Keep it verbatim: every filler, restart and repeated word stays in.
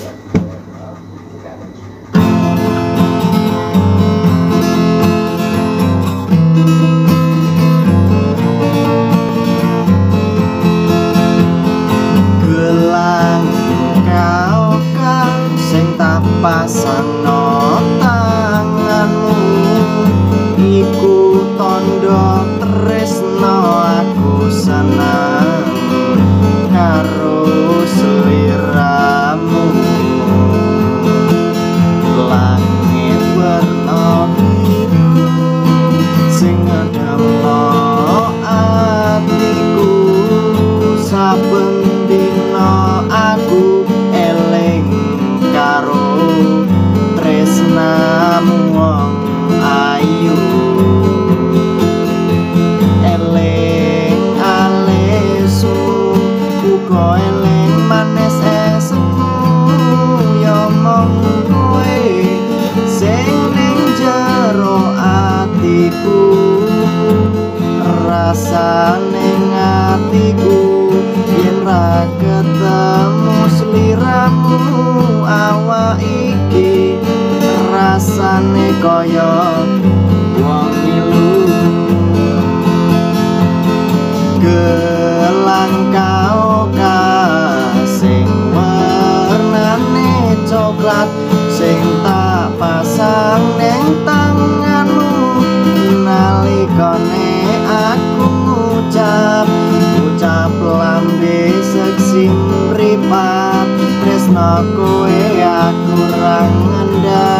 pasangno tanganmu iku tondo tresno aku senang karo sliramu langit warna biru sing ngadamno atiku saben dina aku eling karo tresnamu wong ayu eling alesu uga eling manis esmu ya mong kowe sing ning jero atiku rasane atiku yen ra ketemu sliramu awak iki rasane kaya wong ilu gelang kaoka sing warnane coklat sing tak pasang ning tanganmu nalikane aku ngucap ngucap lambe seksi mripat tresno kowe aku ra ngendha